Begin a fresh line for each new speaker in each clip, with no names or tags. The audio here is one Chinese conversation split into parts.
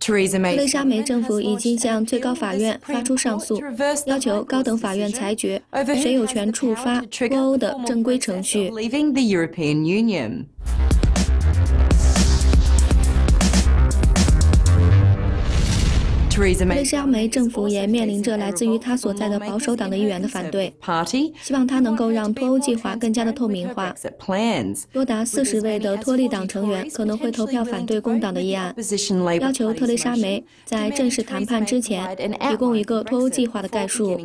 特蕾莎梅政府已经向最高法院发出上诉，要求高等法院裁决谁有权触发脱欧的正规程序。特蕾莎梅政府也面临着来自于她所在的保守党的议员的反对，希望她能够让脱欧计划更加的透明化。多达40位的托利党成员可能会投票反对工党的议案，要求特蕾莎梅在正式谈判之前提供一个脱欧计划的概述。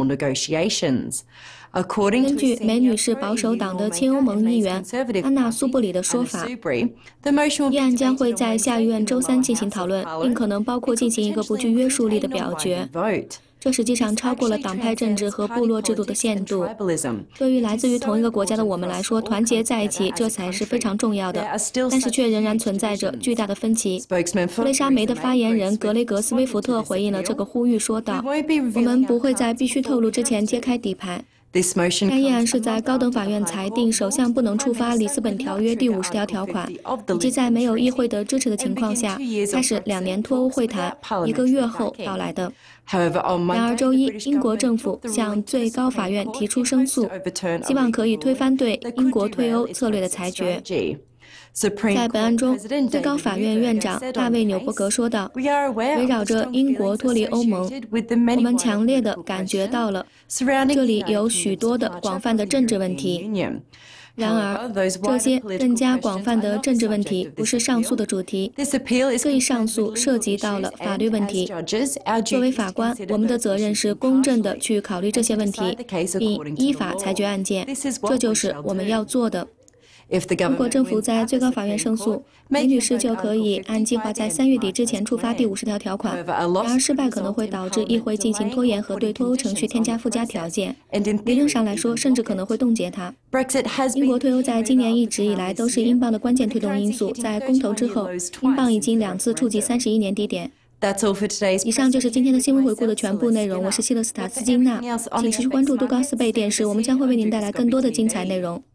根据梅女士保守党的亲欧盟议员安娜·苏布里的说法，议案将会在下议院周3进行讨论，并可能包括进行一个不具约束力的表决。这实际上超过了党派政治和部落制度的限度。对于来自于同一个国家的我们来说，团结在一起这才是非常重要的，但是却仍然存在着巨大的分歧。特蕾莎梅的发言人格雷格斯威福特回应了这个呼吁，说道：“我们不会在必须透露之前揭开底牌。”该议案是在高等法院裁定首相不能触发里斯本条约第50条条款，以及在没有议会的支持的情况下开始2年脱欧会谈1个月后到来的。然而周一，英国政府向最高法院提出申诉，希望可以推翻对英国退欧策略的裁决。在本案中，最高法院院长大卫·纽伯格说道：“围绕着英国脱离欧盟，我们强烈地感觉到了这里有许多的广泛的政治问题。然而，这些更加广泛的政治问题不是上诉的主题。这一上诉涉及到了法律问题。作为法官，我们的责任是公正地去考虑这些问题，并依法裁决案件。这就是我们要做的。”如果政府在最高法院胜诉，梅女士就可以按计划在3月底之前触发第50条条款。然而失败可能会导致议会进行拖延和对脱欧程序添加附加条件，理论上来说，甚至可能会冻结它。英国退欧在今年一直以来都是英镑的关键推动因素。在公投之后，英镑已经2次触及31年低点。以上就是今天的新闻回顾的全部内容。我是希勒斯塔斯金娜，请持续关注杜高斯贝电视，我们将会为您带来更多的精彩内容。